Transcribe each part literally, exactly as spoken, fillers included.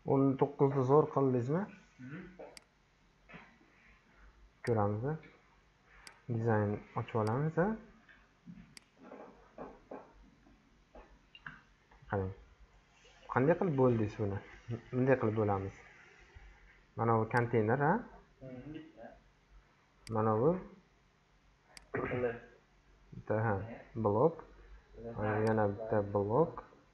o'n to'qqizni zo'r qildingizmi? Ko'ramiz. Dizayn ochib olamiz. Qarang. Qanday qilib bo'ldingiz buni? Bunday qilib bo'lamiz. Mana bu konteyner, ha? Mana bu bitta blok. Yana bitta blok.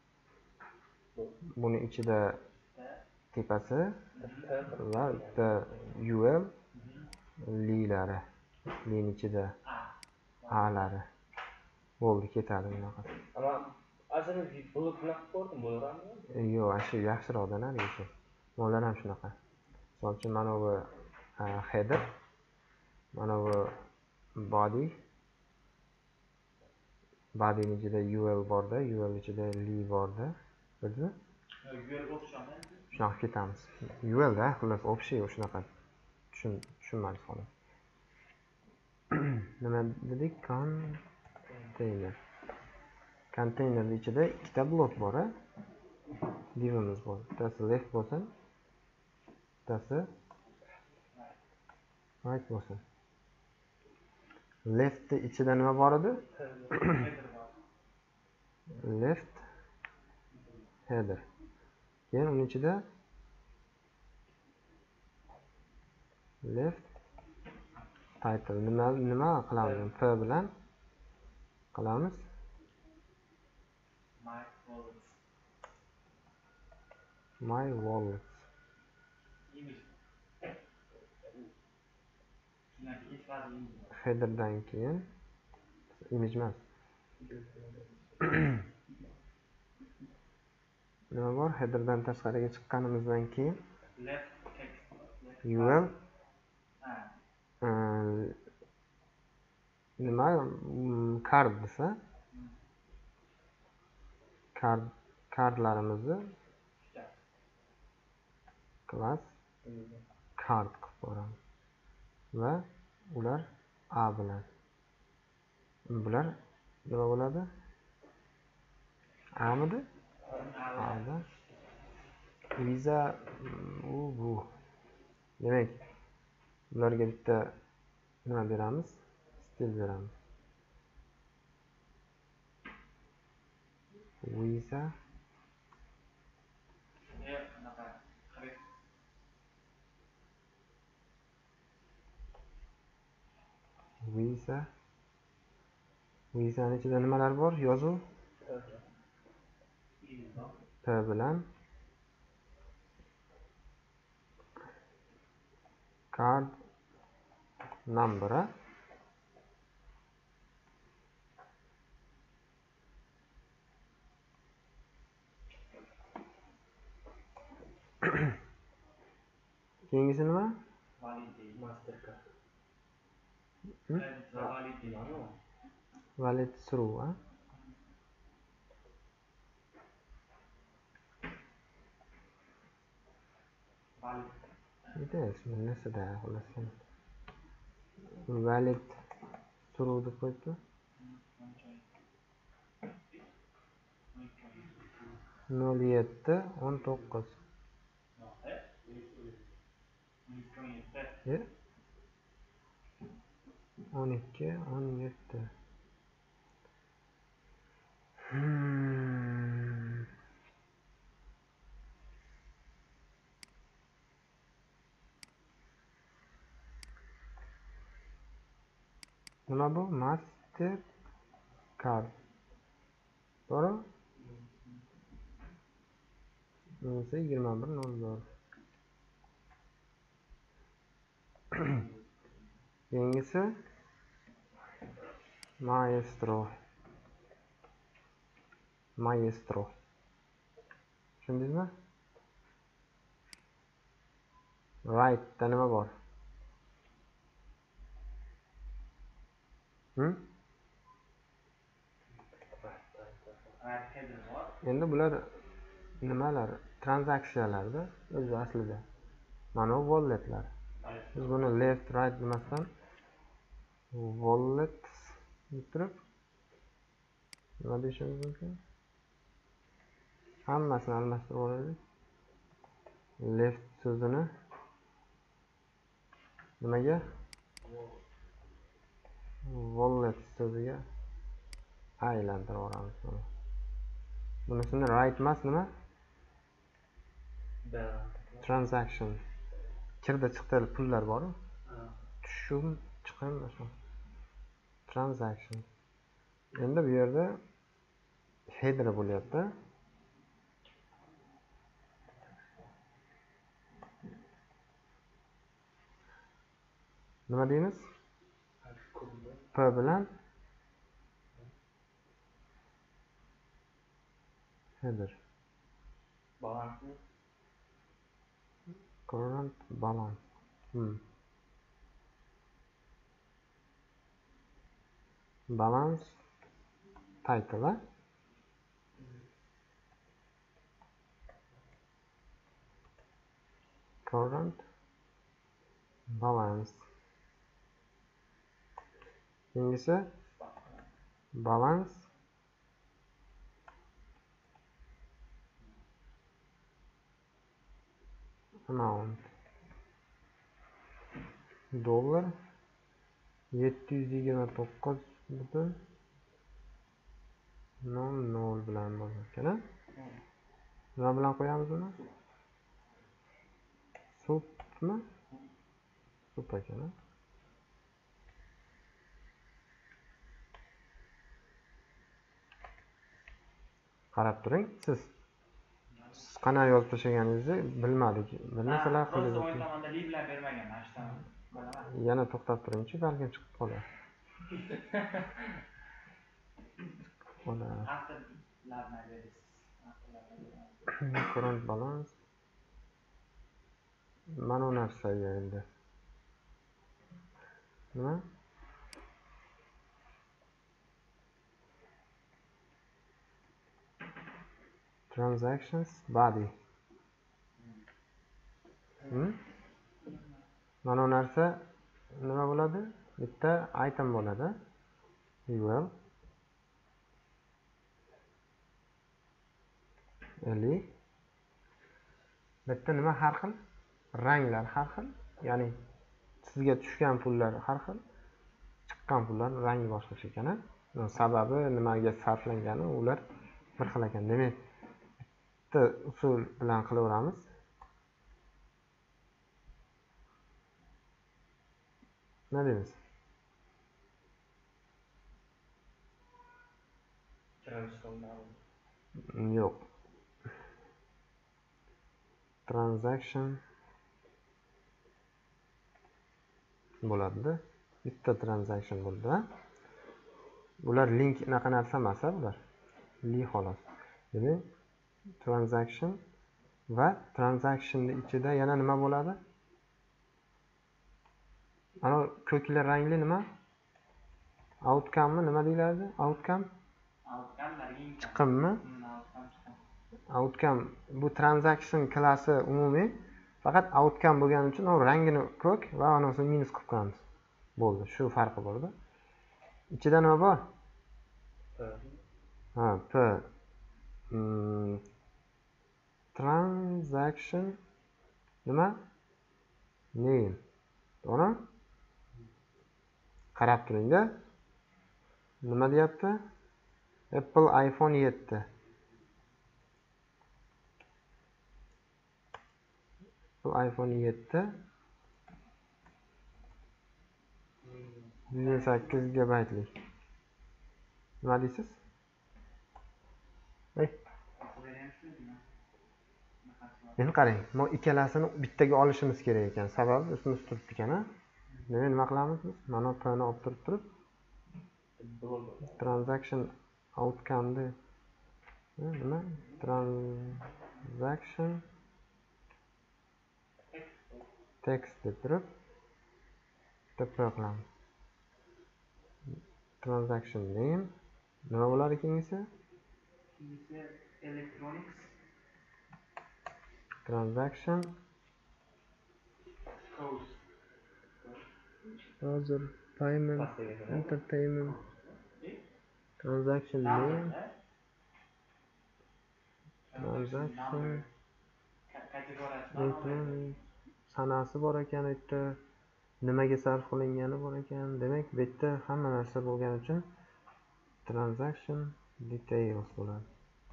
Buni ichida tepasi va bitta U L lilari. Lin ichida A'lari. Bo'ldi, ketadi bunaqa. Ama asli blok bilan ko'rdim, bo'laveradimi? Yo'q, shu yaxshiroqdan haligacha. Mo'lar ham shunaqa. Misol uchun mana bu header, mana bu body. Body ichida U L borda, U L ichida li borda. Bizni? U L o'xshami? Shunaqa ketamiz. U L da, xullas, общий shunaqa. Tushun, tushunmadingiz xolos. Nima dedik? Container. Konteyner ichida ikkita blok bor, a? Divimiz bor. Bittasi left bo'lsin, bittasi right bo'lsin. Left ichida nima bor edi? Left header. Keyin uning ichida left title. Nima nima qilamiz? P bilan qilamiz. My wallets. My wallets. Headerdan keyin image emas. Nima bor? Headerdan tashqariga chiqqanimizdan keyin U L nima card desa card cardlarimizni class card qilib qo'yamiz va ular A bilan. Bular nima bo'ladi? A midi? A da. Visa u bu. Demak, ularga bitta nima beramiz? Stil beramiz. Visa Visa Visa ichida nimalar bor? Yozuv P bilan card number. Keyingisi nima? Mastercard. Valid through, ha? It is nasida xohlasin. Valid through deb qo'yibdi. nol yetti o'n to'qqiz. o'n ikki o'n yetti. Hmm. Nima bu? Master card. To'g'ri? Bunisi yigirma bir nol nol. Keyingisi Maestro. Maestro. Tushundingizmi? Right da nima bor? Hm? Endi bular nimalar? Transaksiyalarda o'z aslida. Mana bu walletlar. Biz buni left right demasdan wallets deb turib nima deyishimiz mumkin? Hammasini almashtirib oladi. left so'zini nimaga? Wallet so'ziga aylantirib yuboramiz. Bunisini right emas nima? Transaction. Kirdi chiqdi pullar bor. Tushum, chiqim, shu. Transaction. Endi bu yerda header bo'lyapti. Nima deymiz? P bilan header. Balance. Current balance. Hmm. Balance title. Eh? Current balance. Keyingisi balance amount. Dollar yetti yuz yigirma to'qqiz butun nol nol bilan bo'lar ekan. Nima bilan qo'yamiz uni? Submi? Sub ekan. Qarab turing, siz siz qana yozib tashlaganingizni bilmadik. Bir narsalar qilib. O'ng tomonda li bilan bermagan, mana shu tomon. Bilaman. Yana to'xtab turingchi, balkim chiqib qolar. Qolar. Haftalarni berasiz. Current balance. Mana bu narsaga endi. Nima? Transactions body. Hmm? Mana bu narsa nima bo'ladi? Bitta item bo'ladi. Well. Eli. Bitta nima har xil? Ranglar har xil. Ya'ni sizga tushgan pullar har xil. Chiqqan pullar rangi boshqacha ekan. Sababi nimaga sarflangani ular bir xil ekan. Demak, bitta usul bilan qilaveramiz. Nima deymiz? Yo'q. Transaction bo'ladi. Bitta transaction bo'ldi. Bular link anaqa narsa emas, bular. Li xolos. Demak, transaction va transactionning ichida yana nima bo'ladi? Ana ko'kli rangli nima? Outcome nima deyiladi? Outcome? Outcome chiqimmi? Outcome bu transaction klassi umumiy. Faqat outcome bo'lgani uchun u rangini ko'k va anasini minus qilib qo'yamiz. Bo'ldi, shu farqi borda. Ichida nima bor? Ha, P. Hmm. Transaction nima? Name. To'g'ri? Qarab turing-da. Nima deyapti? Apple iPhone yetti. Apple iPhone yetti. yuz sakkiz gigabaytlik. Nima deysiz? Ey. Endi qarang, bu ikkalasini bittaga olishimiz kerak ekan. Sababi ismi turibdi ekan-a. Nima nima qilamiz biz? Mana P-ni olib turib turib transaction outcome ni nima? Transaction text deb turib bitta P qilamiz. Transaction name nima bo'ladi keyingisi? Electronics. Transaction Code. Browser payment entertainment transaction name transaction Elektronik sanasi bor ekan, u yerda nimaga sarf qilingani bor ekan. Demak, bu yerda hamma narsa bo'lgani uchun transaction details bo'ladi.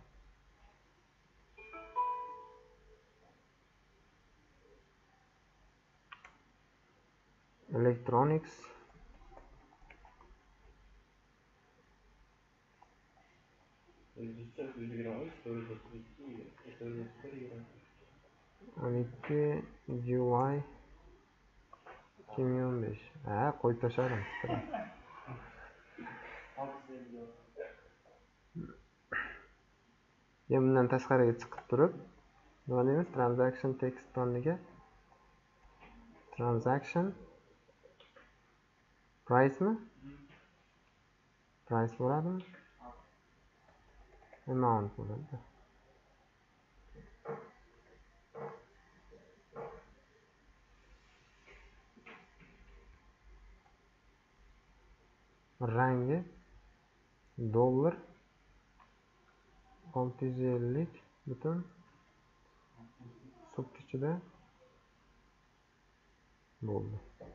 Electronics o'n ikki U I ikki ming o'n besh. Ha, qo'yib tashladim. Endi bundan tashqariga chiqib turib, nima deymiz? Transaction text o'rniga transaction price mi? Price bo'ladimi? Amount bo'ladi. Rangi dollar olti yuz ellik butun subtichida bo'ldi.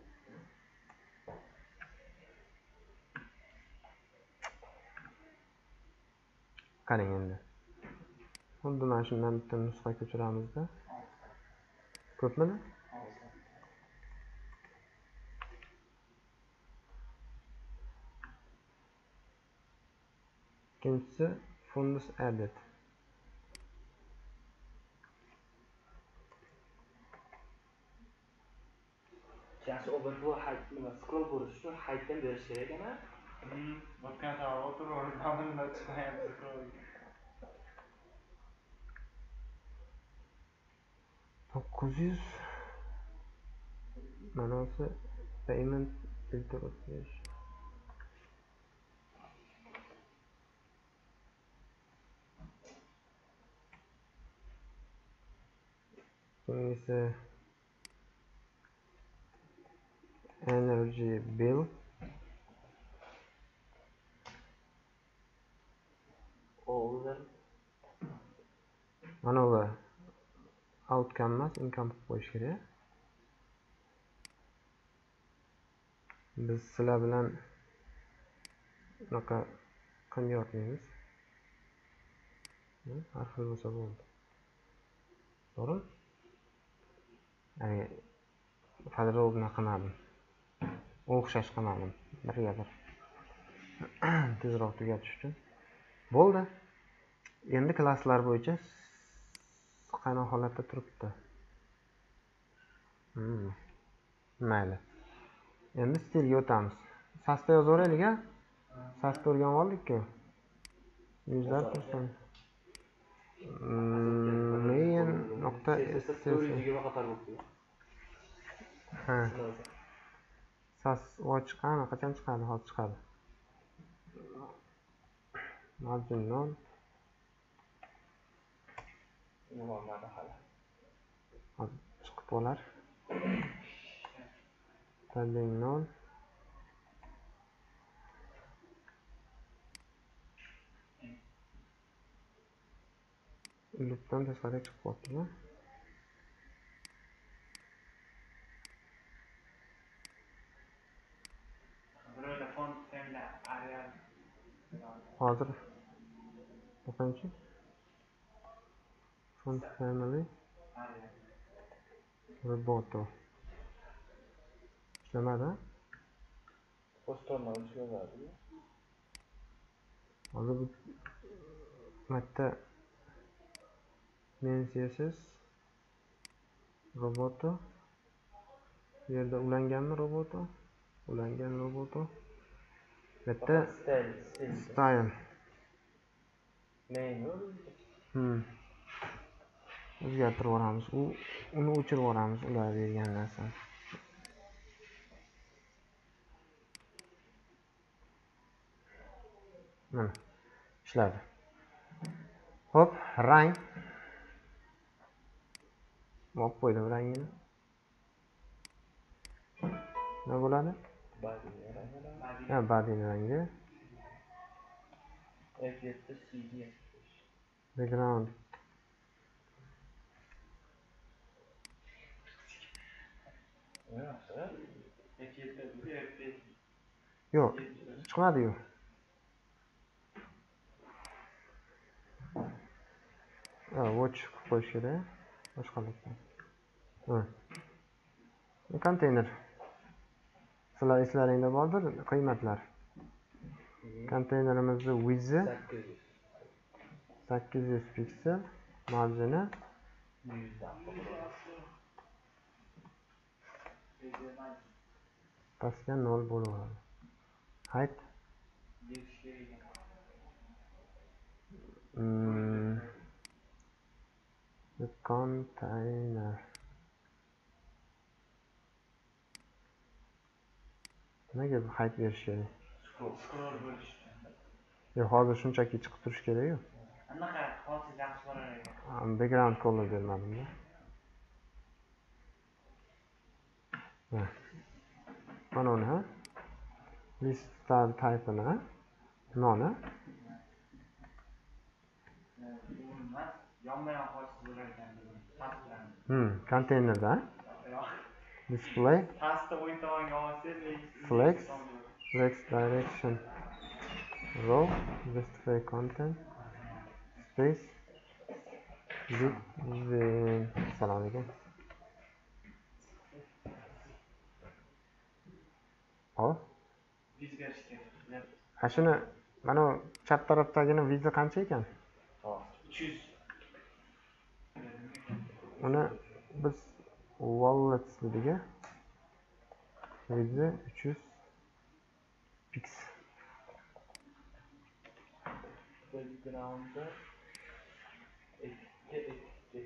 Qarang endi. Xuddi mana shundan bitta nusxa ko'chiramizda. Ko'pmidi? Ikkinchisi funds added. Yaxshi, o'bir bu hayt nima scroll bo'lish uchun haytdan berish kerak ekan-a? Hmm, o'tgan safar o'tirib, namunada chiqmayapti scroll. to'qqiz yuz manasi payment filter o'tkazish. Bunisi energy bill. Over. Mana bu outcome emas, income qilib qo'yish kerak. Biz sizlar bilan bunaqa qilib yotmaymiz. Har xil bo'lsa bo'ldi. To'g'rimi? Ya'ni podrobno qilmadim. O'xshash qilmadim. Birga bir tezroq tugatish uchun. Bo'ldi. Endi klasslar bo'yicha qanaqa holatda turibdi? Hmm. Mayli. Endi stilga o'tamiz. Sasda yozaveraylik-a? Sasda o'rganib oldik-ku. Yuzlar tursin. main nuqta ss. Ha. Sas voy chiqqan, qachon chiqadi? Hozir chiqadi. Margin nol. Bo'lmadi hali. Hozir chiqib qolar. Padding nol. Loopdan tashqariga chiqib qoldi-ku. Hozir o'qingchi. Font family. Roboto. Ishlamadi? Postlarni ishlamadi. Hozir bu marta men C S S roboto. Bu yerda ulanganmi roboto? Ulangan roboto. Bitta style. Menu. Hmm. O'zgartirib yuboramiz. U uni o'chirib yuboramiz, ular bergan narsani. Mana ishladi. Xo'p, rang. Olib qo'ydim rangini. Nima bo'ladi? Body rangi. Ha, body rangi. F yetti C D. Background. Yo'q, chiqmadi-yu. Ha, watch qilib qo'yish kerak. Boshqalikda. Ha. Konteyner. Sizlar eslaringda bordir qiymatlar. Konteynerimizni width sakkiz yuz piksel, marjini pastga nol bo'ladi. Height mm, the container nega height berish kerak? Scroll bo'lish. Yo'q, hozir shunchaki chiqib turish kerak-ku. Anaqa hozir yaxshi bo'lar ekan. Background color bermadim-da. Ha. Mana uni ha. List style type-ni ha. Noni. Yonma-yon hosil bo'lar ekan dedim. Pastdan. Hmm, konteynerda. Display. Pastda o'ng tomonga olsangiz, Flex. Flex direction. Row. Justify content. Space. Width. Assalomu alaykum. Hop. Viz berish kerak. Ha shuni mana chap tarafdagini viza qancha ekan? uch yuz. Uni biz wallet dediga viza uch yuz pix. Backgroundda ikki ikki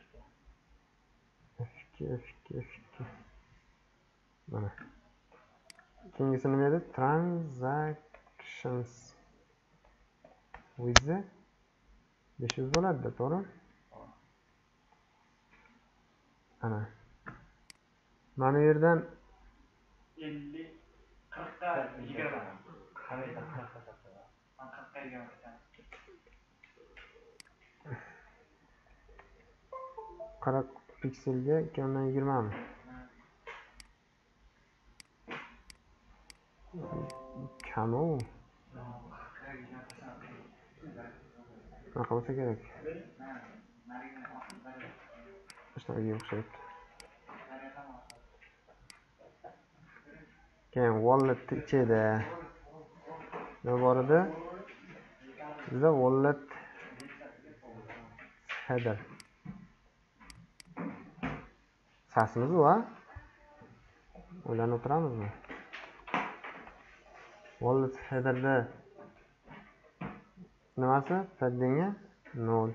F ikki F ikki F ikki. Mana. Keyingisi nima edi? Transactions. Viza besh yuz bo'ladi, to'g'rimi? Ana. Mana bu yerdan ellik qirqqa yigirma. Qanday qirqqa sotaman? Men qirqqa yigirma ekan. qirq pikselga ikki dan yigirma mi? Kam-u. Nima qilsa kerak? Shunaqa o'xshaydi. Keyin wallet ichida nima bor edi? Bizda wallet header. Sasimiz va o'ylanib o'tiramizmi? Wallet headerda nimasi? Paddingi nol.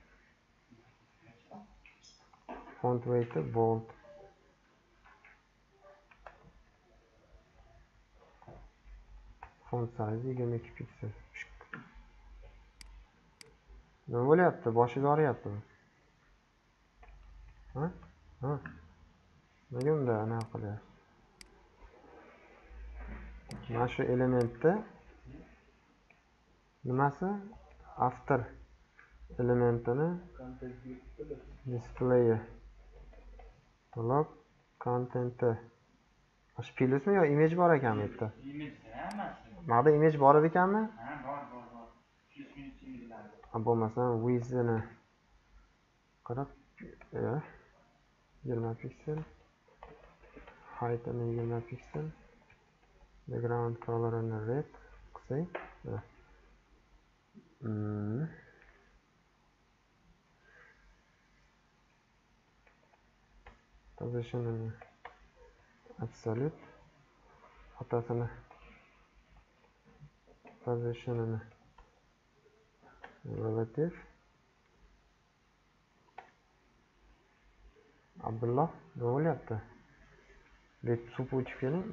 Font weight bold. Font size yigirma ikki piksel. Nima bo'lyapti? Boshiga og'riyaptimi? Ha? Ha. Nega unda anaqa qilyapsiz? Mana shu elementni nimasi? After elementini display log content'i. Shu plusmi yo image bor ekanmi bu yerda? Image hammasi. Mana bu image bor ekanmi? Ha, bor, bor, bor. Plus minus image'lar. Ha, bo'lmasa width'ini qirq yigirma piksel, height'ini yigirma piksel, background color'ini red qilsak, hmm. Position'ini absolute, otasini position'ini relative. Abdulloh, nima bo'lyapti? Bet suv ichib keling.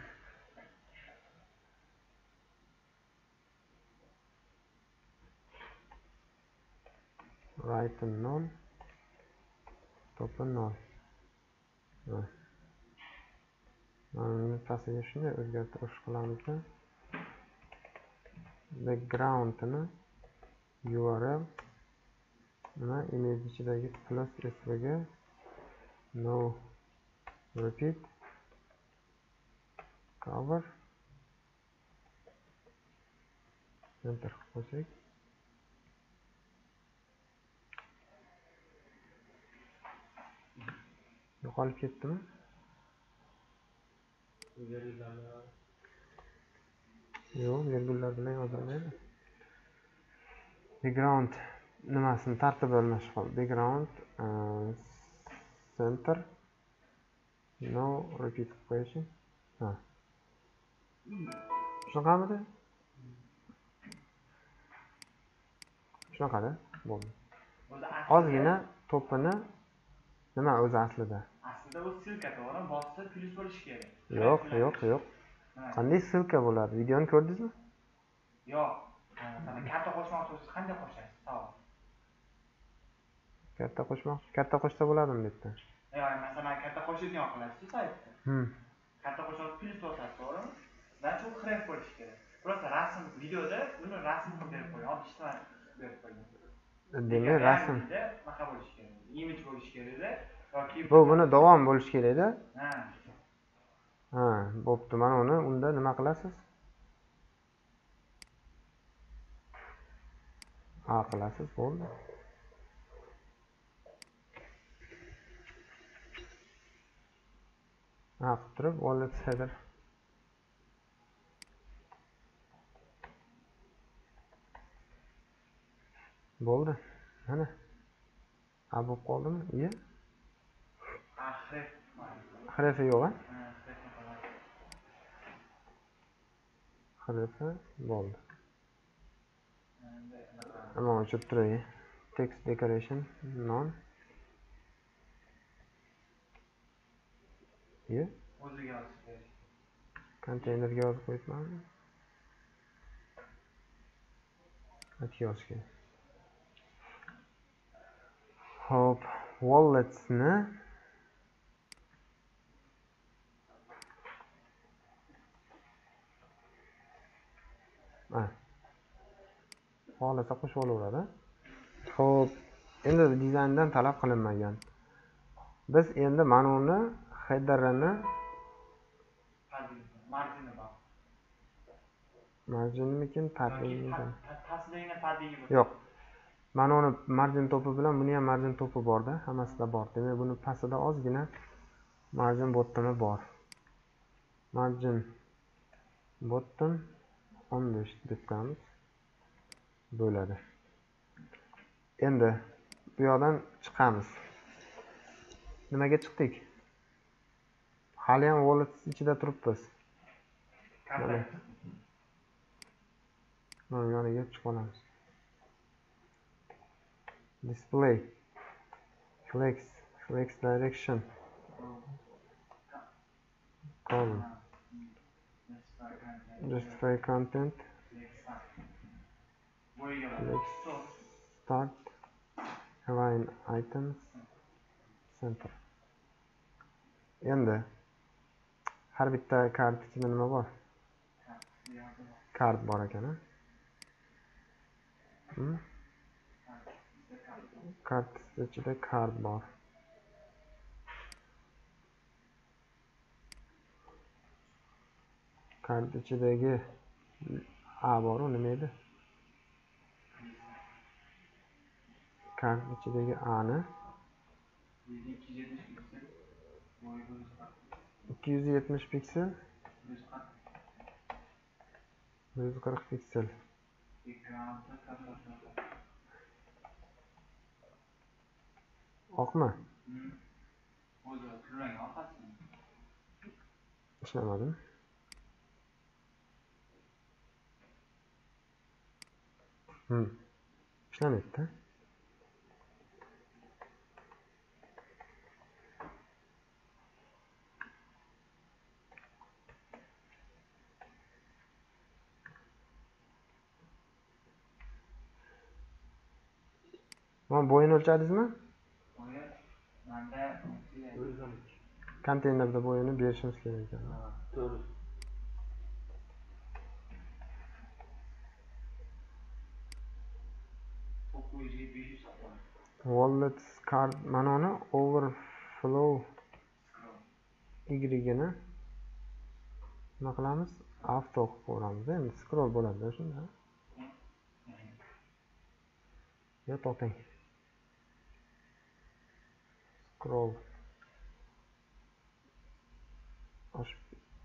Right nol, top nol. Mana pastiga shunday o'zgartirish qilamizda. Background'ini U R L mana image ichidagi plus svg no repeat cover enter qilib qo'ysak. Yo'qolib ketdimi? Yo'q, virgullar bilan yozilmaydi. Background nimasini tartib almashib qoldi. Background center no repeat question. Ha. Shunaqamidi? Shunaqada bo'ldi. Ozgina to'pini nima o'zi aslida? Aslida bu silka to'g'ri, bosib plyus bo'lishi kerak. Yo'q, yo'q, yo'q. Qanday silka bo'ladi? Videoni ko'rdingizmi? Yo'q. Mana karta qo'shmoqchi bo'lsangiz qanday qo'shasiz? Savol. Katta qo'shmoqchi, katta qo'shsa bo'ladimi bu yerda? Yo'q, masalan, karta qo'shishni qilasiz saytda. Hmm. Karta qo'shib plyus bosasiz, to'g'rimi? Mana shu xref bo'lishi kerak. Просто rasm videoda buni rasm qilib berib qo'ying. Olib ishdan berib qo'ying. Demak, rasm. Nima bo'lishi kerak? Image bo'lishi kerak-da yoki bu buni davom bo'lishi kerak-da. Ha. Ha, bo'pti. Mana uni unda nima qilasiz? Ha, qilasiz, bo'ldi. Ha, qilib turib, wallet header. Bo'ldi. Mana. Ha, bo'lib qoldimi? Iya. Axir. Xrefi yo'q-a? Ha, xrefi bor. Xrefi bo'ldi. Ama o'chirib turay. Text decoration none. Iya. O'ziga yozib bering. Konteynerga yozib qo'yibmanmi? Hadi yozish kerak. Hop, walletsni ha. Xohlasa qo'shib olaveradi. Xo'p, endi dizayndan talab qilinmagan. Biz endi mana uni headerini marjini bor. Marjinmikin, paddingmikin? Tasdagina paddingi bor. Yo'q. Mana uni marjin to'pi bilan buni ham marjin to'pi bor-da, hammasida bor. Demak, buni pastida ozgina marjin bottomi bor. Marjin bottom o'n besh deb qo'yamiz. Bo'ladi. Endi bu yoqdan chiqamiz. Nimaga chiqdik? Hali ham wallet ichida turibmiz. Mana. Mana yoniga chiqib olamiz. Display. Flex. Flex direction. Column. Justify content. Flex. Start. Align items. Center. Endi har bitta kart ichida nima bor? Kart bor ekan-a? Hmm? Kart ichida kart bor. Kart ichidagi A bor-ku, nima edi? Kart ichidagi A ni ikki yuz yetmish piksel, bir yuz qirq piksel. Oqmi? Ishlamadim. Hmm. Ishlamayapti. Mana bo'yini o'lchadingizmi? Bo'yi menda konteynerda bo'yini berishimiz kerak ekan. Ha, to'g'ri. to'qqiz yuz besh yuz bor. Wallet card mana uni overflow Y ni nima qilamiz? Auto qilib qo'yamiz. Endi scroll bo'ladi shunda. Yo, to'xtang. Scroll. Osh.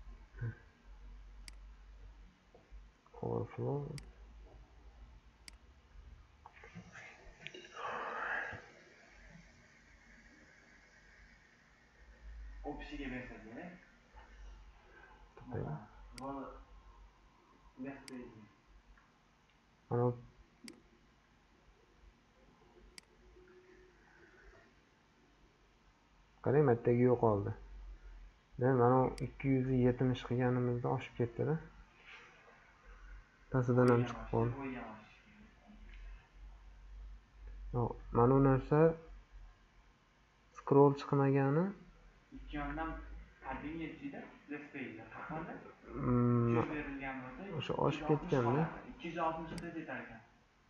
Overflow. Opsiga bersanglar. To'xtang. Mana left page. Mana qarang, matdagi yo'qoldi. Men mana ikki yuz yetmish qilganimizda oshib ketdi-da. Pastidan ham chiqib qoldi. Yo'q, mana bu narsa scroll chiqmagani ikki yondan padding yetishida left page qahvada. Mm, berilgan bo'lsa, o'sha oshib ketganda ikki yuz oltmish ta yetar ekan.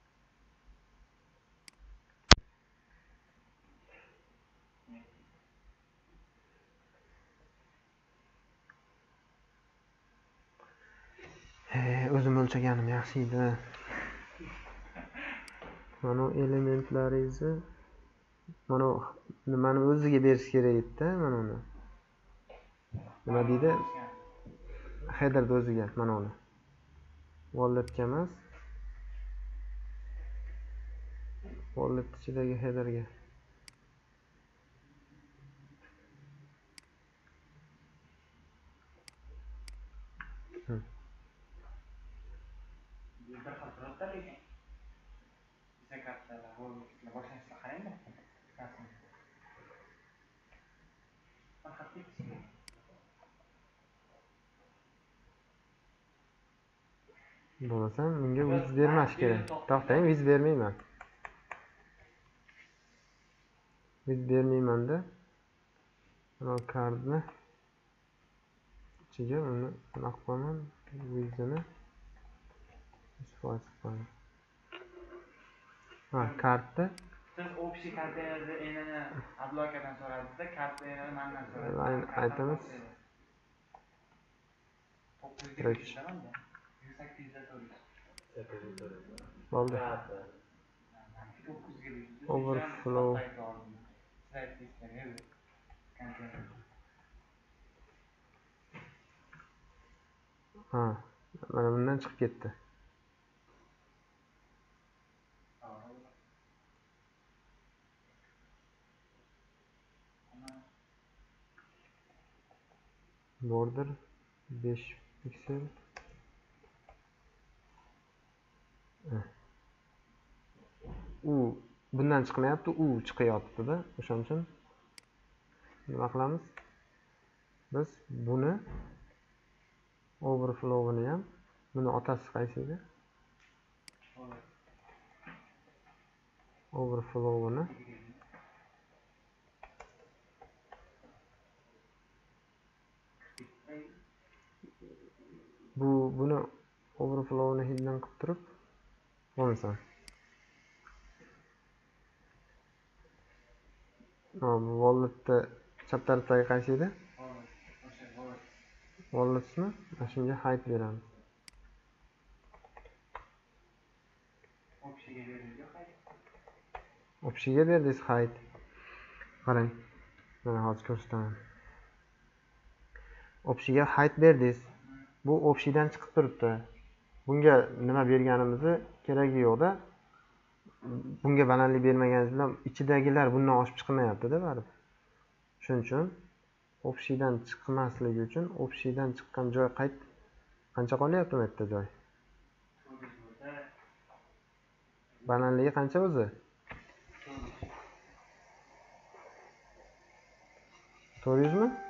He, o'zim o'lchaganim yaxshi edi. Mana elementlaringizni mana nimani o'ziga berish kerak edi-da, mana uni. Nima deydi? Header o'ziga mana uni. Walletga emas. Wallet ichidagi headerga. Hmm. Bir xatolar ekan. Biza kattalar bo'lib boshlanishga qarang-da. Bo'lmasa menga viz bermash kerak. To'xtang, viz bermayman. Viz bermayman-da. Mana kartni ichiga uni anaqa qilaman, vizini. Ha, kartda siz общий kartangizni enini adlokadan so'radingiz-da, kartangizni mendan so'radingiz. Aynen, aytamiz. to'qqiz yuz ikki sakkiz Bo'ldi. Overflow. Ha, mana bundan chiqib ketdi. Border besh piksel. U bundan chiqmayapti, u chiqyapti-da. O'shaning uchun nima qilamiz? Biz buni overflow'ini ham, buni otasi qaysi edi? Overflow'ini bu buni overflow'ini hidden qilib turib bo'lmasa. Ha, bu walletda chap tarafdagi qaysi edi? Wallet'ni mana shunga hide beramiz. Opsiga berilgan hide. Opsiga berdingiz hide. Qarang. Mana hozir ko'rsataman. Opsiga hide berdingiz. Bu opsiyadan chiqib turibdi. Bunga nima berganimizni keragi yo'q-da. Bunga balandlik bermaganimiz bilan ichidagilar bundan oshib chiqmayapti-da baribir. Shuning uchun opsiyadan chiqmasligi uchun opsiyadan chiqqan joy qayt qancha qolyapti bu yerda joy? Balandligi qancha o'zi? to'rt yuz mi?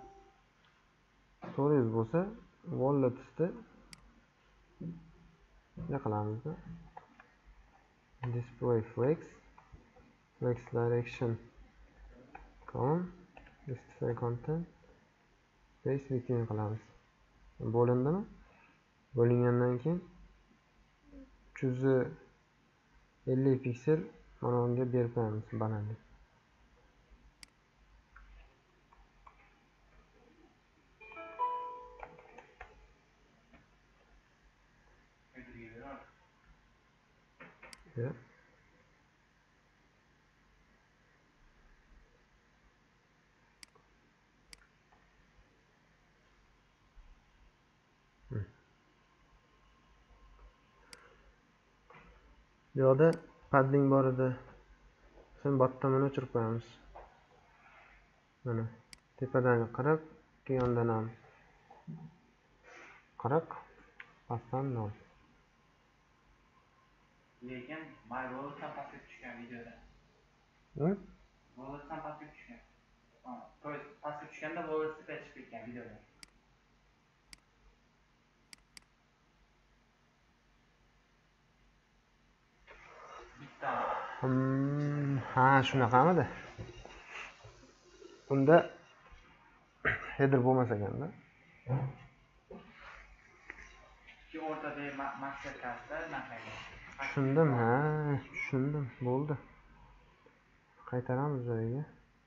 to'rt yuz bo'lsa, wallet'da ne qilamiz? Display flex, flex direction, com, display content, space between qilamiz. Bo'lindimi? Bo'lingandan keyin uch yuz ellik piksel mana unga berib qo'yamiz balandlik. Ya. Bu yoqda padding bor edi. Sen bottomini o'chirib qo'yamiz. Mana tepadan qirq, ikki yondan ham qirq, pastdan nol. Lekin my volosdan pastga tushgan videoda. Hı? Volosdan pastga tushgan. Ha, to есть pastga tushganda volosiped chiqib ketgan videoda. Bitta. Hmm, ha, shunaqamidi? Unda header bo'lmas ekanda. Ki o'rtada master kasta naqaydi. Tushundim, ha, tushundim. Bo'ldi. Qaytaramiz joyiga.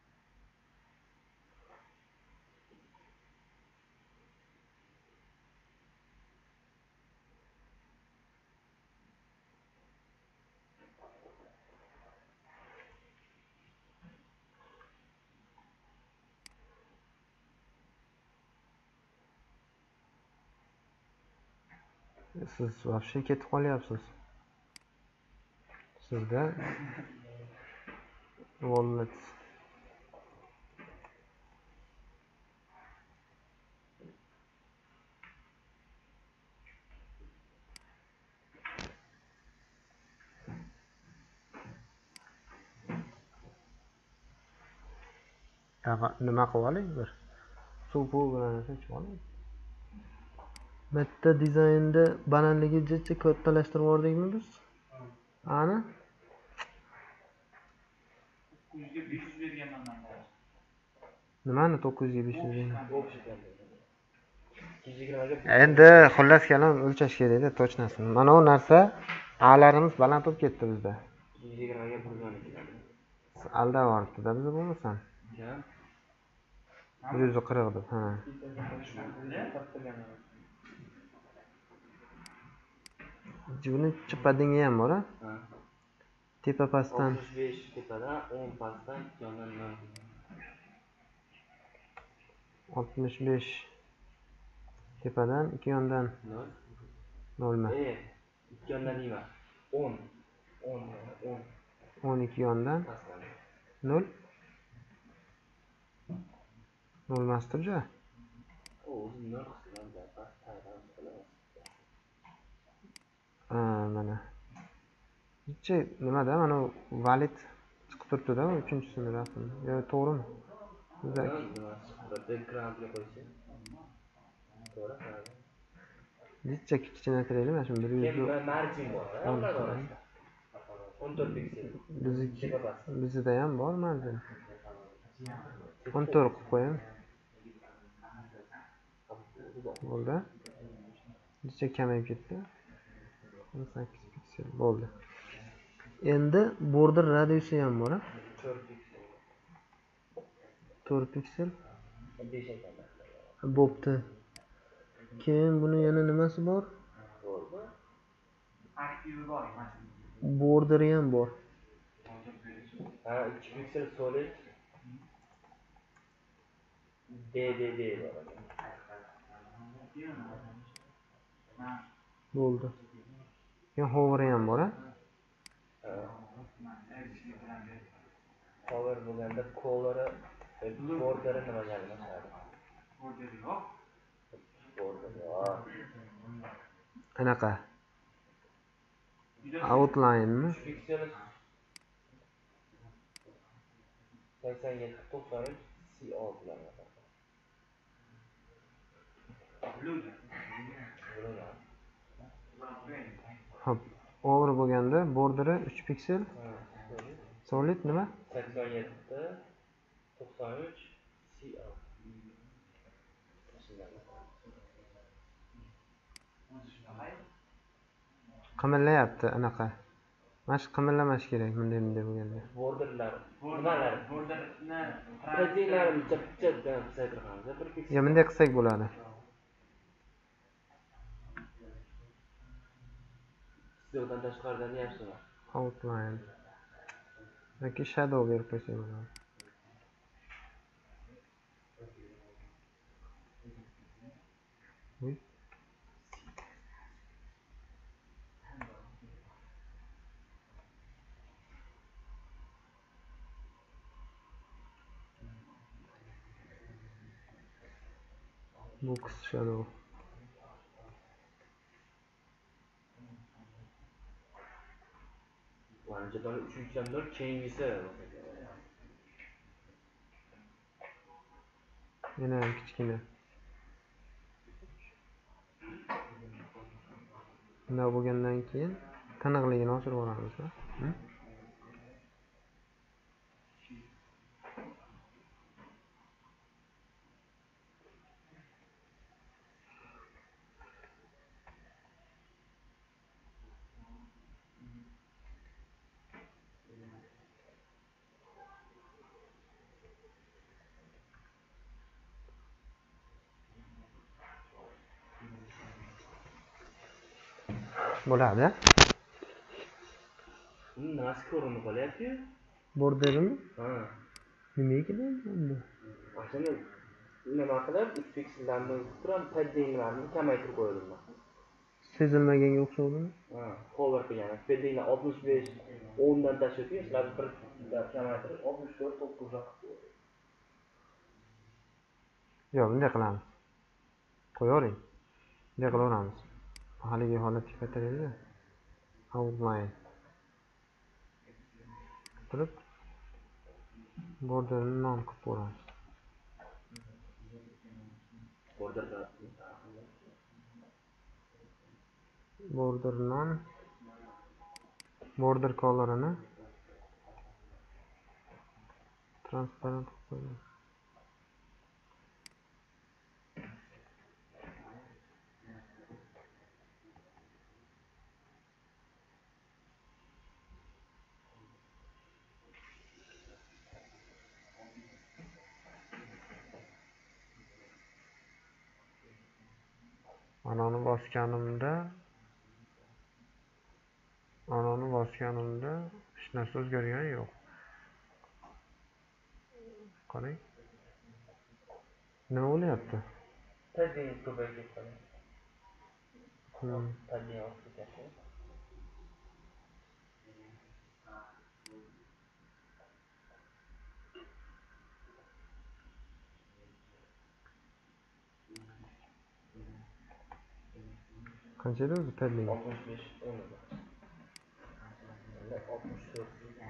Siz вообще ketib qolyapsiz. Sizda wallet nima qilib oling bir suv bilan ichib oling. Bitta dizaynda balandligigacha kattalashtirib yubordikmi biz? Ana to'qqiz yuzga besh yuz berganman men. nimani to'qqiz yuzga besh yuz bergan? ikki yuz yigirmaga Endi xullas kalom o'lchash kerak-da точносini. Mana bu narsa a'larimiz baland bo'lib ketdi bizda. ikki yuz yigirmaga burgan ekan. Aldab yuboribdi-da bizni bo'lmasam. bir yuz qirq deb, ha. Buni chipadingi ham bor-a? Ha. Tepa pastdan oltmish besh tepadan, o'n pastdan, ikki yondan nol. oltmish besh tepadan, ikki yondan nol. nolmi? E, ikki yondan nima? o'n. o'n, o'n. o'n ikki yondan Pastdan. nol. nol emasdir-ku. O, o'zi nol qilgan da, pastdan qilamiz. Ha, mana. Necha nimada mana valid chiqib turibdi-da, uchinchisi rasmda. Yo, to'g'rimi? Bizda backgroundga qo'ysa. To'g'ri, ha. necha kichkinatiraylik mana shu bir yuz. Keyin margin bor, ular orasida. o'n to'rt piksel. Bizniki bizda ham bor margin. o'n to'rt qilib qo'ying. Bo'ldi. Necha kamayib ketdi? o'n sakkiz piksel bo'ldi. Endi border radiusi ham bor-a? to'rt piksel. to'rt piksel. besh ekan. Bo'pti. Keyin buni yana nimasi bor? Bo'ldi. Aktiv bor, mana. Borderi ham bor. Ha, ikki piksel solid. D D D bor. Bo'ldi. Keyin hover ham bor-a? Hover bo'lganda color border nima yoziladi? Border yo'q. Border yo'q. Anaqa. Outline-mi? Piksel sakson yetti to'qson uch C olti bilan yoziladi. Hop, over bo'lganda borderi uch piksel. Solid nima? sakson yetti to'qson uch C olti. Qimillayapti anaqa. Mana shu qimillamash kerak bunday bunday bo'lganda. Borderlar, nimalar? Borderni proteinalarni chap-chapdan qisaytiramiz. bir piksel. Ya bunday qilsak bo'ladi. Sizdan tashqaridan yaxshimi? outline yoki shadow berib qo'ysak bo'ladi. Box shadow. Jadval uchinchidan bir keyingisi. Yana ham kichkina. Bunday bo'lgandan keyin tiniqligini oshirib olamiz. Bo'ladi. Buni nimasi ko'rinib qolyapti-yu? Bordermi? Ha. Nima kerak bunda? Ashuni nima qilib, uch piksellarni turam paddinglarni kamaytirib qo'ydim. Sezilmaganga o'xshavdimi? Ha, hover qilgan. Paddinglar oltmish besh o'n dan tashlab, sizlar bir kamaytirib oltmish to'rt to'qqiz qilib. Yo'q, bunday qilamiz. Qo'yavering. Bunday qilaveramiz. Haligi holatga qaytaraylik. Outline. Turib borderni non qilib qo'yamiz. Border border non border colorini transparent qilib qo'yamiz. Anani bosganimda anani bosganimda hech narsa o'zgargani yo'q. Qarang. Nima bo'lyapti? padding ko'payib ketdi. Hmm. Padding ortga ketdi. Qancha edi o'zi padding? oltmish besh o'n. Endi oltmish to'rt.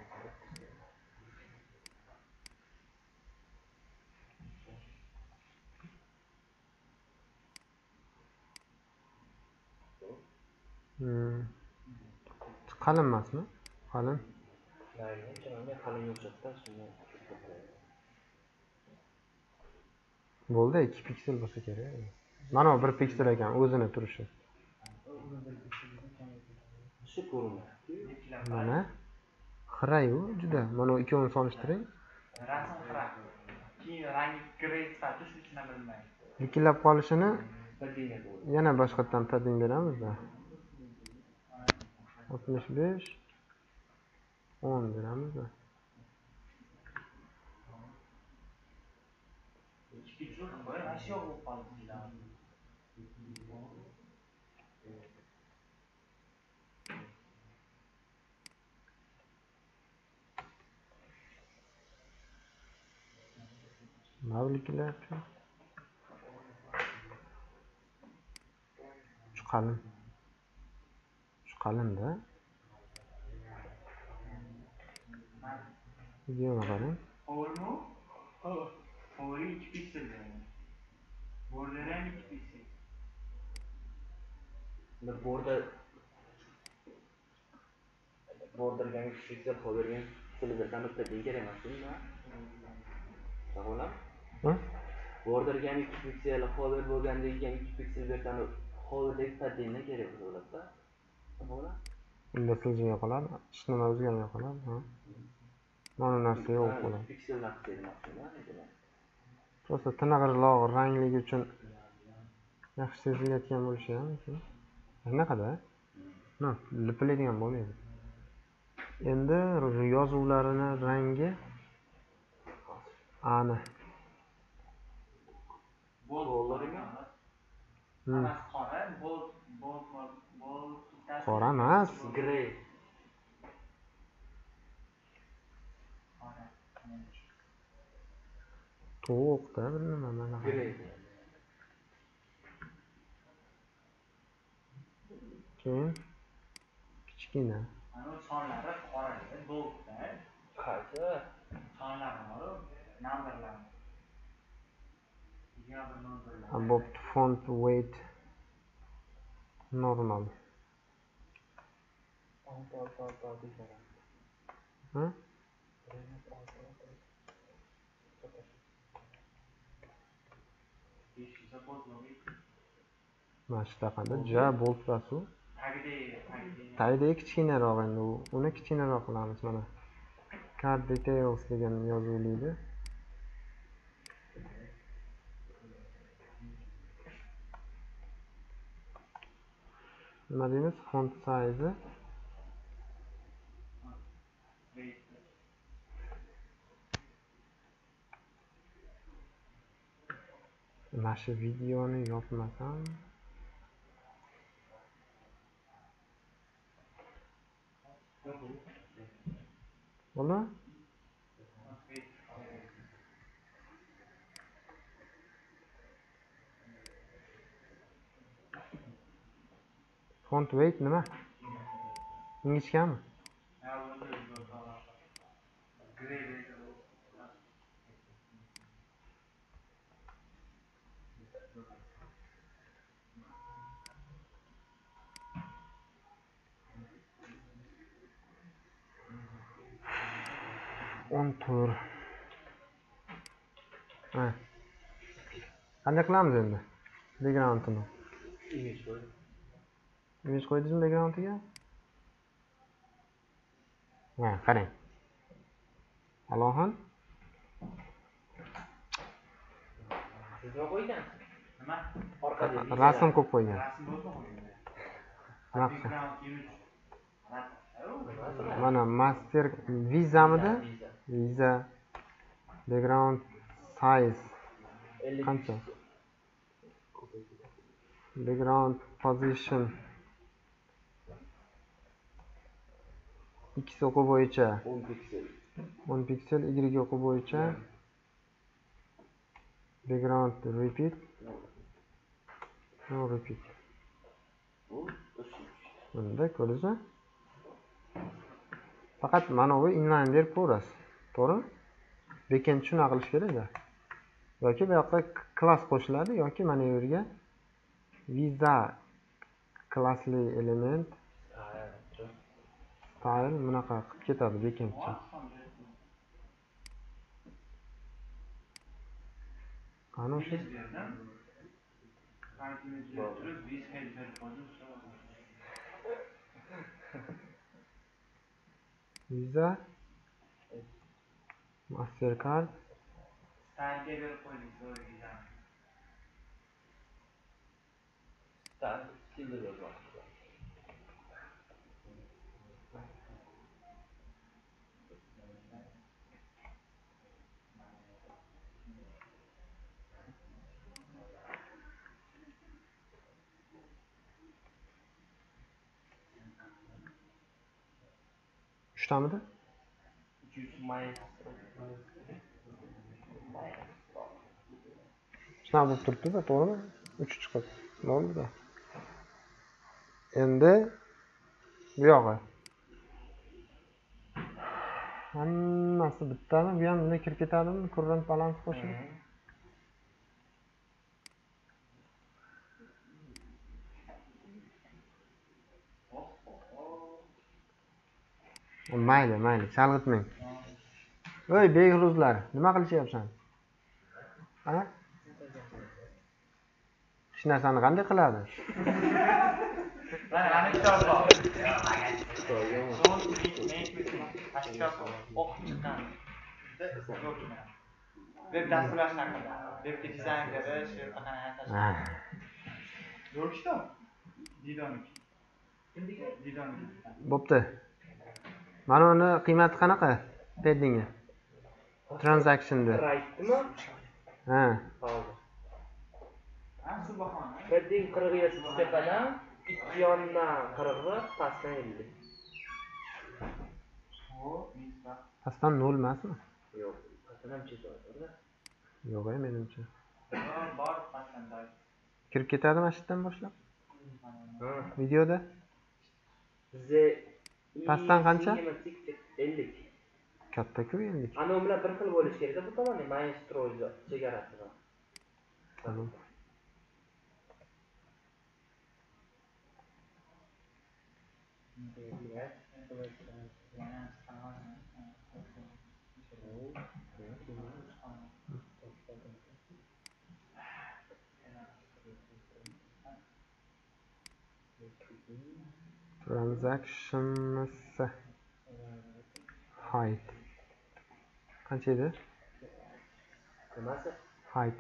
Hmm. Qalin emasmi? Qalin. Layni chiroyli qalin yumshatda shuni. Bo'ldi, ikki piksel bo'lsa kerak. Mana bu bir piksel ekan o'zini turishi. Shu ko'rinadi. Mana xira-yu juda. Mana ikkovini solishtiring. Rasm xira. Keyin rangi grey statush uchun bilmaydi. Likillab qolishini Paddingga to'g'ri. yana boshqatdan padding beramiz-da. oltmish besh o'n beramiz-da. ikki piksel qo'y, ashyo bo'lib qoldi. Nima likilyapti? Shu qalin. Shu qalin-da. Videoni qarang. Overmi? Ha. Over ikki piksel yani. Border ham ikki piksel. Bu border borderga ikki piksel qo'ygan silverdan o'tadi kerak emasmi? To'g'rimi? Ha? Borderga ikki piksel hover bo'lganda ikki piksel bersan hoverdagi paddingni kerak bo'ladi-da. To'g'rimi? Unda siljiga qoladi. Hech nima o'zgarmay qoladi, ha. Mana narsa yo'q bo'ladi. Piksellar qilmoqchiman. Просто tinig'irloq rangligi uchun yaxshi sezilayotgan bo'lishi ham mumkin. Shunaqada? No, liplaydigan bo'lmaydi. Endi yozuvlarini rangi ana. Bollarimi? Hmm. Anas qora, bold, bold, bold. Qora emas. Grey. To'qda bir nima mana. Grey. Keyin kichkina. Ana sonlari qora, boldda. Qaysi? Sonlari bor, numberlar. About font weight normal. Ha? Mana shu taqada ja bold basu. Tagida kichkinaroq endi u. Uni kichkinaroq qilamiz mana. Card details degan yozuvlaydi. Nima deymiz? Font size. Mana shu videoni yopmasam. Bo'ldi? Font weight nima? Ingichkami? o'n to'rt. Ha. Qanday qilamiz endi? Background'ini. Image qo'y. Image qo'ydingizmi background'iga? Ha, qarang. Alohan. Nima qo'ygan? Nima? Orqada Rasm qo'yib qo'ygan. rasm bo'lsa qo'ygan. Background image. Mana master vizamida? Viza. Background size. Qancha? Background position. X o'quv bo'yicha o'n piksel. o'n piksel, Y o'quv bo'yicha background repeat. No repeat. Bunda ko'rdingizmi? Faqat mana bu inline berib ko'rasiz. To'g'rimi? Backend shuna qilish kerak-da. Yoki bu yoqqa klass qo'shiladi yoki mana bu yerga visa classli element style bunaqa qilib ketadi backendcha. Qani shu visa Mastercard Stange berib qo'ydik so'raydi. Stan stilda yozmoqchi. uchtamidi? uch yuz mayus. Shunaqa bo'lib turibdi-da, to'g'rimi? uch chiqib. Bo'ldi-da. Endi bu yog'i. Hammasi bittami? Bu ham bunga kirib ketadimi? Current balance qo'shilib. Mayli, mayli, chalg'itmang. Voy, begruzlar, nima qilishyapsan? Ha? Hech narsani qanday qiladi? Mana ana kitob bor. O'qib chiqqan. Web dasturlash haqida. Webga dizayn qilish, qanaqa yasash. Zo'r kitob. Didoniki. Kimniki? Didoniki. Bo'pti. Mana uni qiymati qanaqa? Paddingi. Transaction'da. Rightmi? Ha. Hozir. Padding qirq tepadan, ikki yondan qirq, pastdan ellik. Pastdan nol emasmi? Yo'q, pastdan ham chizadi. Yo'q, menimcha. Bor pastdan. Kirib ketadi mana shu yerdan boshlab. Ha. Videoda. Z Pastdan qancha? ellik. Katta-ku ellik. Ana u bilan bir xil bo'lish kerak-da bu tomonda maestro chegarasi bor. Tamam. Transactions height. Qancha edi? Nimasi? Height.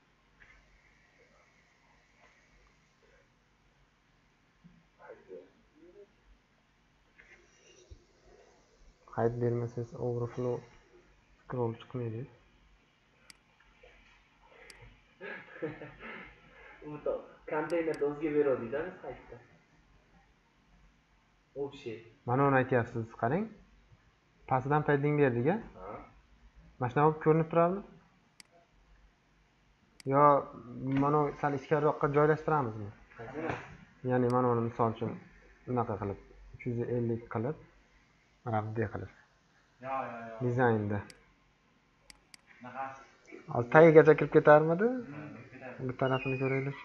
Height bermasangiz overflow scroll chiqmaydi. U to konteynerda o'zga beradi-da saytda. Общий. Mana uni aytyapsiz, qarang. Pastidan padding berdik-a? Ha. Mana shunaqa ko'rinib turadi. Yo, mana sal ichkariroqqa joylashtiramizmi? Ya'ni mana uni misol uchun bunaqa qilib uch yuz ellik qilib, mana bunday qilib. Yo, yo, yo. Dizaynda. Naqa? Hozir tagigacha kirib ketarmidi? Bu tarafini ko'raylik-chi.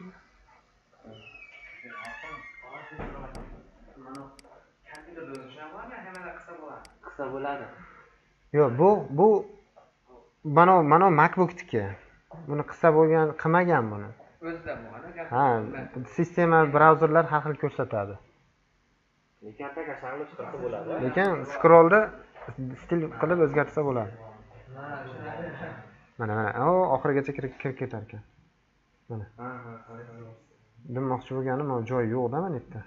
Qisqa bo'ladi. Yo'q, bu bu mana mana MacBook'niki. Buni qisqa bo'lgan qilmagan buni. O'zida bo'lgan. Ha, sistema brauzerlar har xil ko'rsatadi. Lekin ataga shag'al chiqarsa bo'ladi. Lekin scrollda stil qilib o'zgartirsa bo'ladi. Mana mana, o oxirigacha kirib ketar ekan. Mana. Ha, ha, ha. Demoqchi bo'lganim, o joy yo'q-da mana yerda.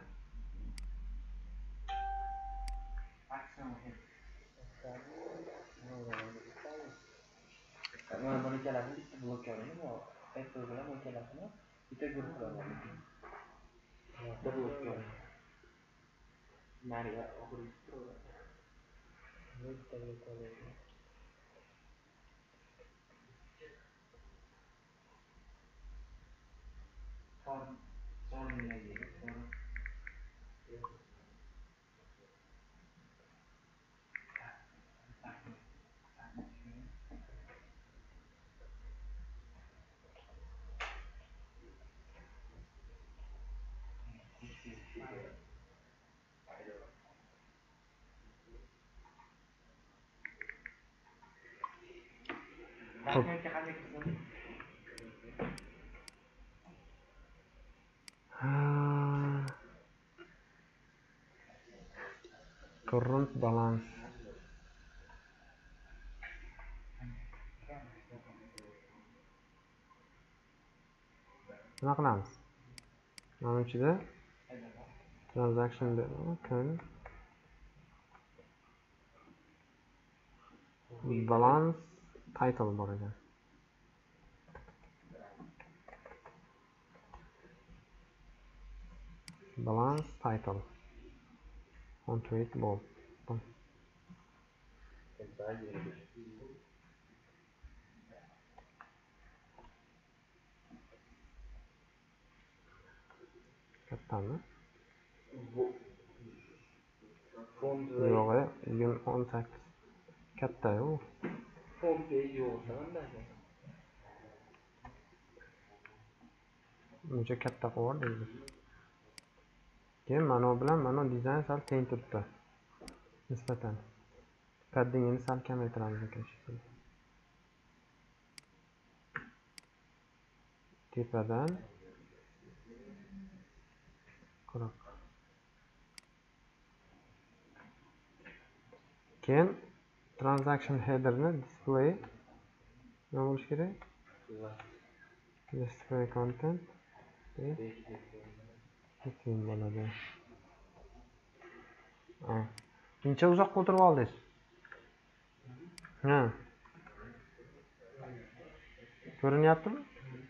Mana buni keladi, bitta blok ko'rdingmi? Apple bilan bu keladimi? Bitta guruhlar bor. Bitta blok ko'rdim. Nariga oxirgi turadi. Bitta blok. Form, formulaga form. Current balance. Nima qilamiz? Mana ichida transaction kun balance title bor ekan. Balance title. On tweet bold. Kattami? Font yo'q, bugun o'n sakkiz. Katta-yu. Font yo'q, sananda. Uncha katta qilib yubordik. Keyin mana bilan mana dizayn sal teng turibdi. Nisbatan. Paddingini sal kamaytiramiz ekan shekilli. Tepadan qirq. Keyin transaction headerni display nima bo'lish kerak? Display content. Keyin bo'ladi. Ha. Necha uzoqqa o'tirib oldingiz? Ha. Ko'rinyaptimi?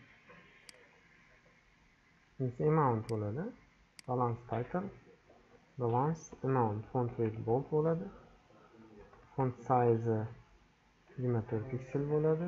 This amount bo'ladi. Balance title. Balance amount. Font weight bold bo'ladi. Font size yigirma to'rt piksel bo'ladi.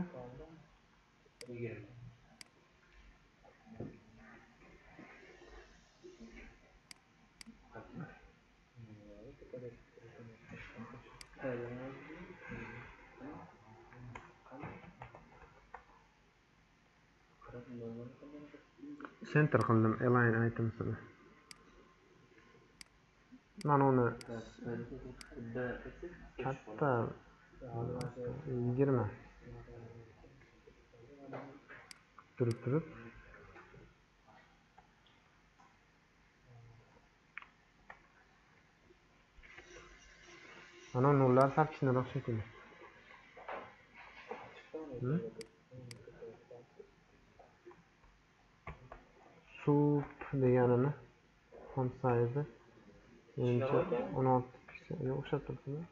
Center qildim align items'ini. Mana uni katta yigirma turib turib mana nollar sal kichikroq shekilli. Sup deganini font size menimcha o'n olti pikselga o'xshab turibdi.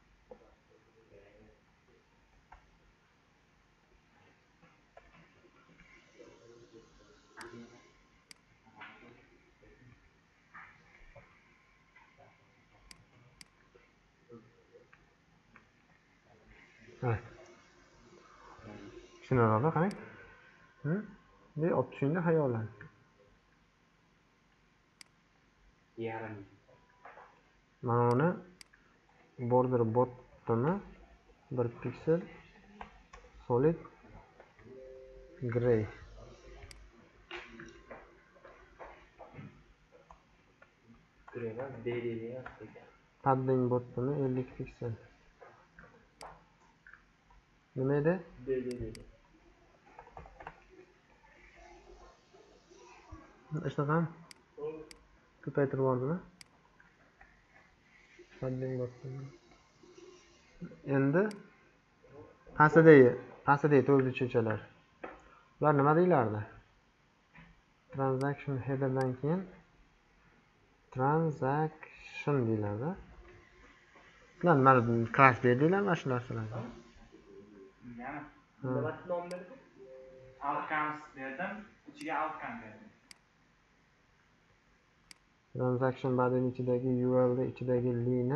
Ha. Tushunarli qarang. Hm? Ne olib tushingda xayolan. Yarim. Mana uni border bottom'i bir piksel solid gray. Gray va berili Padding bottom'i ellik piksel. Nima edi? berili. Ishtaham. Ko'paytirib yubordim. Padding bottom. Endi pastdagi, pastdagi to'rtta cho'chalar. Ular nima deylardi? Transaction header'dan keyin transaction deyiladi. Ular nima class berdinglar mana shu narsalarga. Yana nima nom berdi? Outcomes berdim, ichiga outcome berdim. Transaction badining ichidagi U R L da ichidagi linkni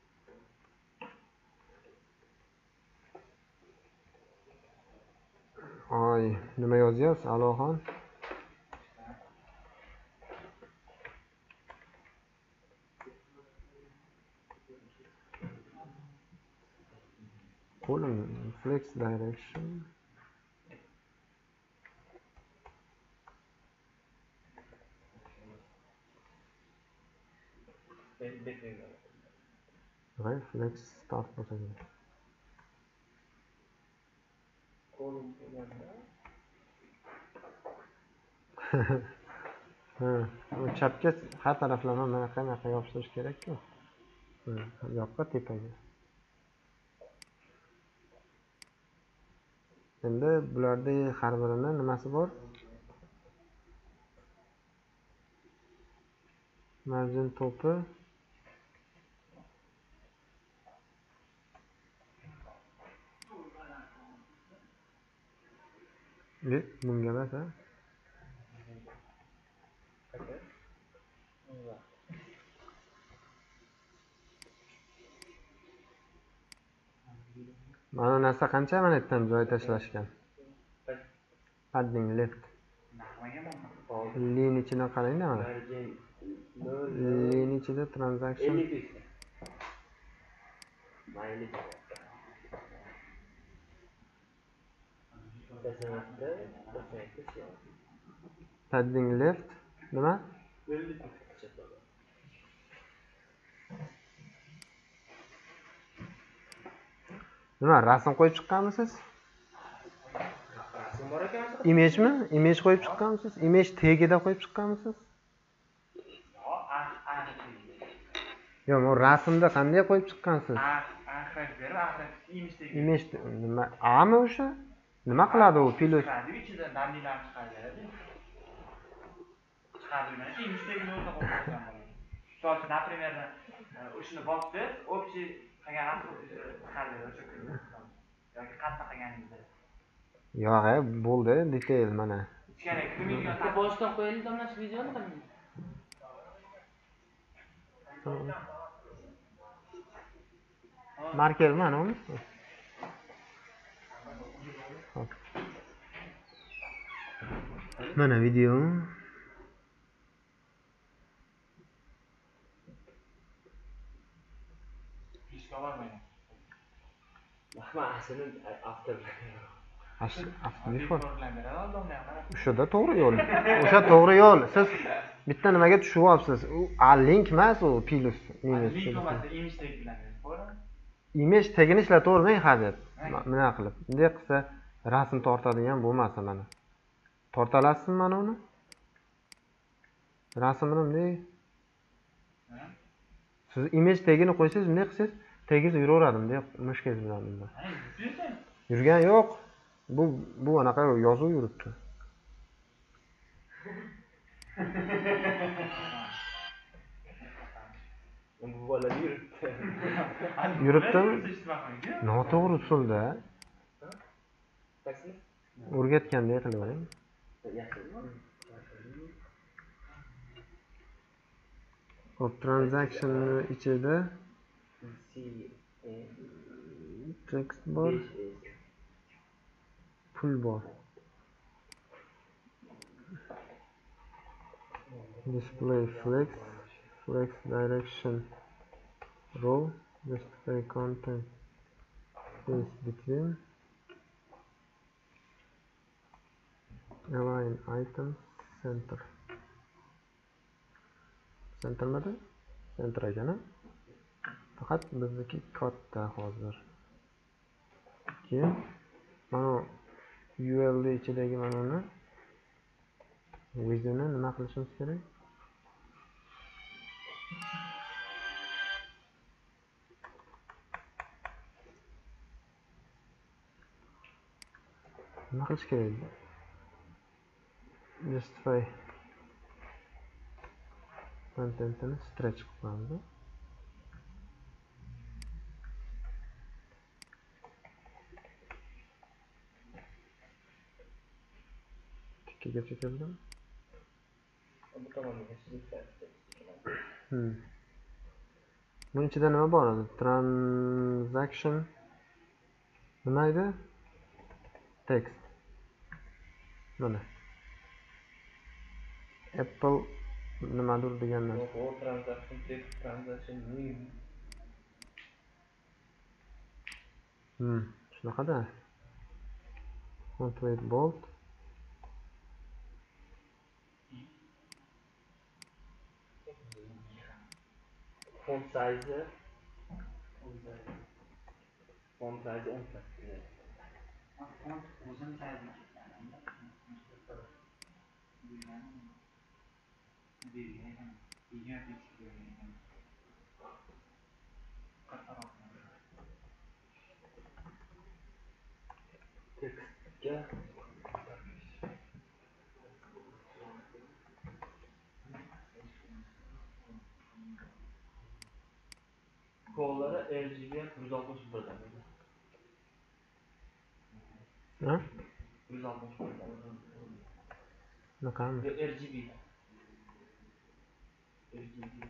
Oy, nima yozyapsiz, Aloxon? Qo'lim flex direction. Right, flex start bo'lsa kerak. Qo'lim bo'lganda. Ha, u chapga har taraflama mana qanaqa yopishtirish kerak-ku. Ha, yoqqa tepaga. Endi bularda har birini nimasi bor? Margin topi Ne, bunga emas, ha? Mana narsa qancha minutdan joy tashlashgan? Padding left. Line ichidan qarangda mana. Line ichida transaction. Mayli. Padding left nima? Nima, rasm qo'yib chiqqanmisiz? Rasm bor ekanmi? Imagemi? Image qo'yib chiqqanmisiz? Image tagida qo'yib chiqqanmisiz? Yo, ah, ah. Yo'q, men rasmda qanday qo'yib chiqqansiz? Ah, ah, berib, ah, image tagi. Image nima? Ami o'sha? Nima qiladi u pilot? Ichidan dandilarni chiqaradi. Chiqardi mana shu image tagini o'rta qo'ygan bo'ladi. Misol, например, o'shani bosib, общий qilgan asosiy chiqaradi o'sha kunda. Yoki qattiq qilganingizda. Yo'q, e, bo'ldi, detail mana. Ichkariga ikki million ta boshdan qo'yaylik domlash videoni qiling. Marker mana uni. Hop. Mana video. Mahmasini after. O'shada to'g'ri yo'l. O'sha to'g'ri yo'l. Siz bitta nimaga tushib olibsiz. U link emas, u plus minus. Link emas, image taglanadi. To'g'rimi? Image tagini ishlatavermang hadeb. Mana qilib. Bunday qilsa rasm tortadigan bo'lmasa mana. Tortalasizmi mana uni? Rasmini bunday. Siz image tagini qo'ysangiz, bunday qilsangiz, tagiz yuraveradi bunday mushkaz bilan bunda. Yurgan yo'q. Bu bu anaqa yozuv yuribdi. Bu bola yuribdi. Yuribdimi? Noto'g'ri usulda. O'rgatgandek qilib oling. Hop, transaction ichida text bor, pul bor. Display flex, flex direction row, display content, space between, align items, center. Center mada? Center ekana. Faqat bizniki katta hozir. Keyin mana U L D ichidagi mana uni width'ini nima qilishimiz kerak? Nima qilish kerak? Justify content'ini stretch qilamiz. Tikkaga keldim. Bu tomonga shifr. Hmm. Bunun ichida nima bor edi? Transaction nima edi? Text. Mana. Apple nimadir deganlar. Bu transaction text transaction name. Hmm, shunaqada. Font weight bold. Font size font size on ta. Font o'zini size tekstga qo'llari R G B yuz oltmish bir dan. Ha? yuz oltmish bir dan. Naqami? R G B. R G B.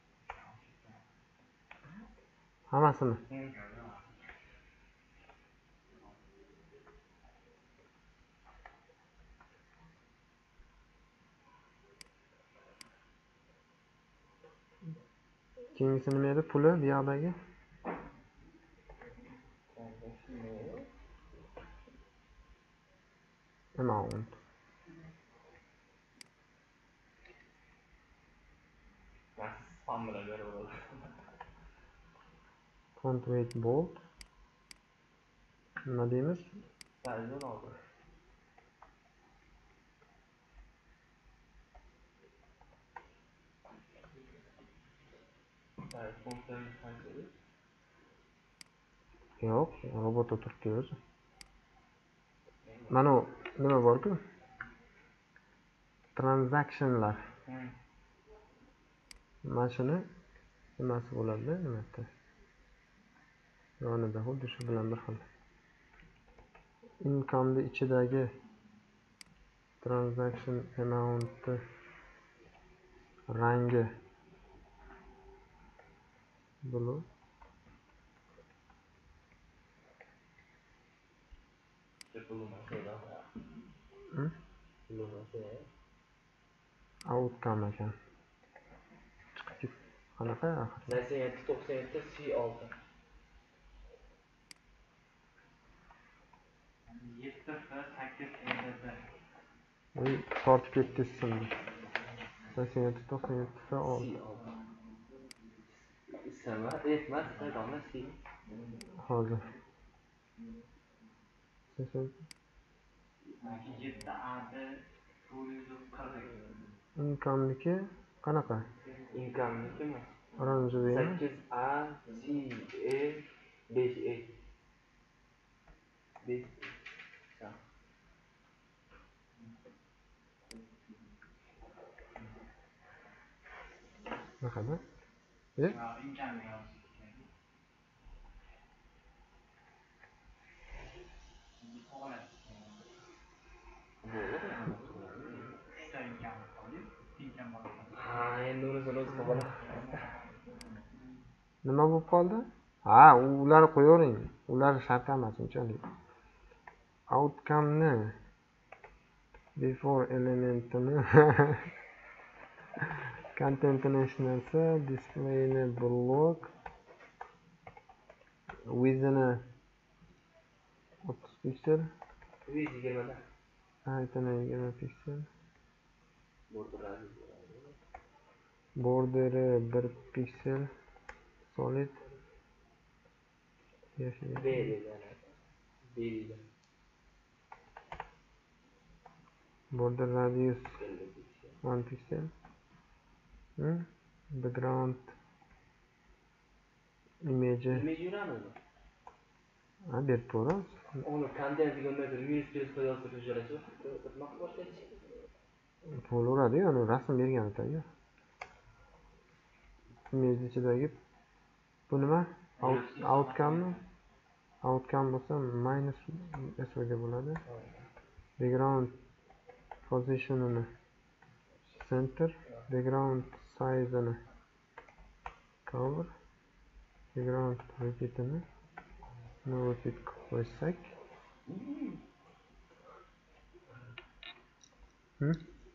Hammasimi? Keyingisi nima edi? Puli bu yoqdagi? Amount. Font weight bold. Nima deymiz? Size oldi. Size font size. Yo'q, robotda turibdi o'zi. Mana nima bor-ku? Transactionlar. Mana shuni nimasi bo'ladi nimada yonida xuddi shu bilan bir xil. Income'ning ichidagi transaction amount rangi blue. Hmm? Outcome ekan. Chiqib qanaqa axir? sakson yetti to'qson yetti C olti. yetti F sakkiz E D. Voy, tortib ketdingizmi? sakson yetti to'qson yetti F olti. Ismi emas, saytona C. Hozir. yetti A D to'rt yuz qirq. Income'niki qanaqa? Income'nikimi? Oranjeviymi? sakkiz A C E besh E. besh. Naqada? E? Income ha, endi unisini o'zi qilib Nima bo'lib qoldi? Ha, ular qo'yavering. Ular shart emas unchalik. Outcome'ni before elementini contentini hech narsa, display'ni block, width'ini o'ttiz piksel, width yigirma da. height'ini yigirma piksel, Border'ni border'i bir piksel, solid B dedi. B dedi. border radius one pixel. Hmm? Background image. Image yuramizmi? Ha, berib ko'ramiz. Uni contentga undan minus plus qo'yib o'tirishadi. Nima boshlaydi? Bo'laveradi-yu, uni rasm bergan ekan-ku. Image ichidagi bu nima? Outcome. Outcome bo'lsa minus S ga bo'ladi. Background positionini center, background size'ini cover, background repeat'ini no repeat qo'ysak. Hmm?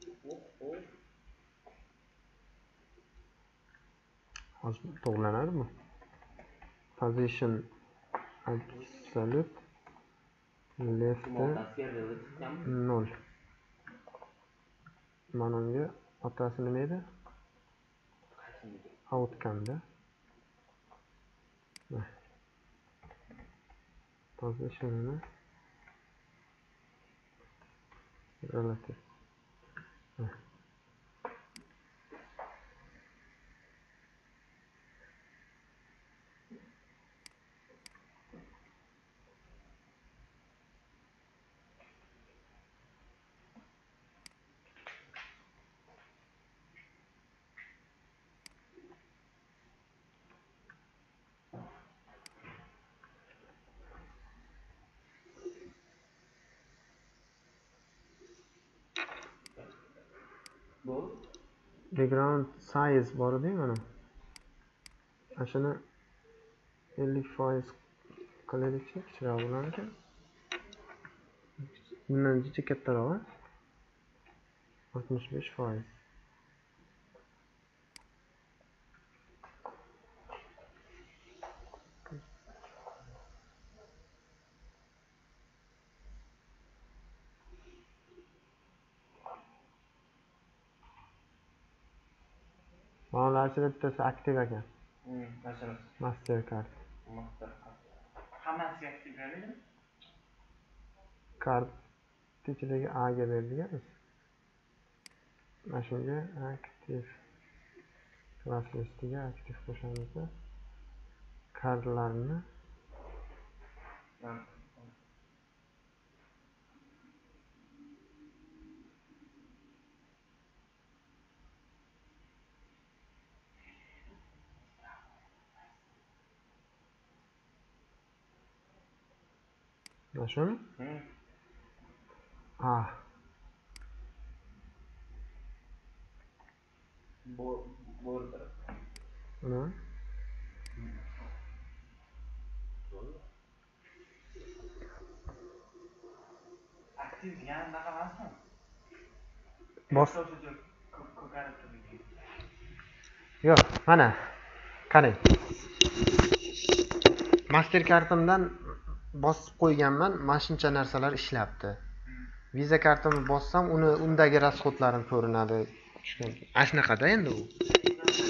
Hozir to'g'rilanadimi? Position absolute left nol. Mana unga otasi nima edi? Outcome'da. Positionini relative. Bu Background size bor edi mana. Ashuni ellik foiz qilaylikchi, kichikroq bo'lar ekan. Bundan jicha kattaroq. oltmish besh foiz. Mana shu bittasi aktiv ekan. Hmm, masalan, Mastercard. Mastercard. Hammasi aktiv beriladi. Kart ichidagi A ga berdik biz. Mana shunga aktiv class listiga aktiv qo'shamiz. Kartlarni Mana shuni? Hmm. Ha. Bu bo'ldi. Nima? Aktiv degani unaqa emasmi? Bos. Ko'karib turgan. Yo'q, mana. Qarang. Master kartimdan bosib qo'yganman, mana shuncha narsalar ishlabdi. Visa kartimni bossam, uni undagi rasxodlarim ko'rinadi. Ana shunaqada endi u.